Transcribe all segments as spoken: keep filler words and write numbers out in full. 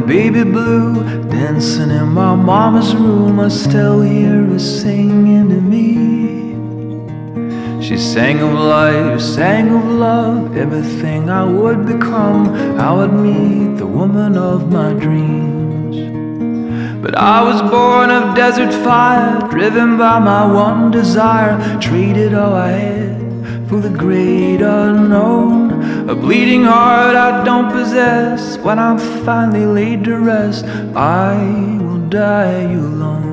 and baby blue, dancing in my mama's room. I still hear her singing to me. She sang of life, sang of love, everything I would become, how I'd meet the woman of my dreams. But I was born of desert fire, driven by my one desire, traded all I had for the great unknown. A bleeding heart I don't possess. When I'm finally laid to rest, I will die alone.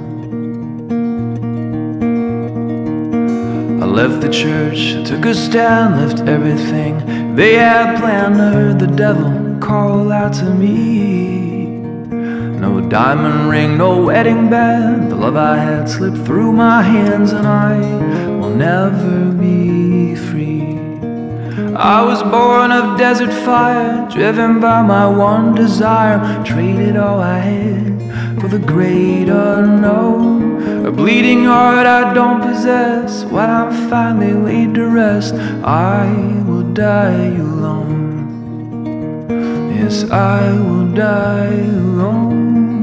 I left the church, took a stand, left everything they had planned. I heard the devil call out to me. No diamond ring, no wedding band, the love I had slipped through my hands, and I will never be free. I was born of desert fire, driven by my one desire, traded all I had for the great unknown. A bleeding heart I don't possess. When I'm finally laid to rest, I will die alone. Yes, I will die alone.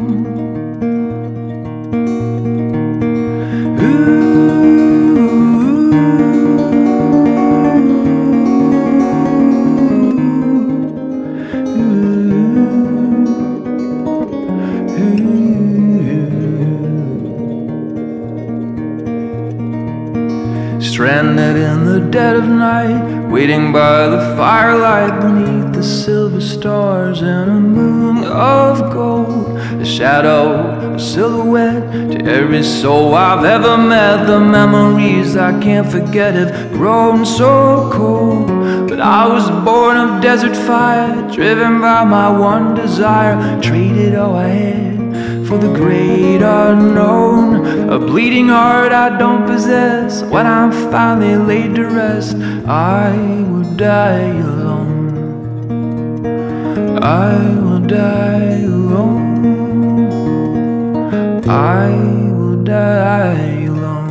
Stranded in the dead of night, waiting by the firelight, beneath the silver stars and a moon of gold. A shadow, a silhouette, to every soul I've ever met. The memories I can't forget have grown so cold. But I was born of desert fire, driven by my one desire, traded all I had for the great unknown. A bleeding heart I don't possess. When I'm finally laid to rest, I will die alone. I will die alone. I will die alone.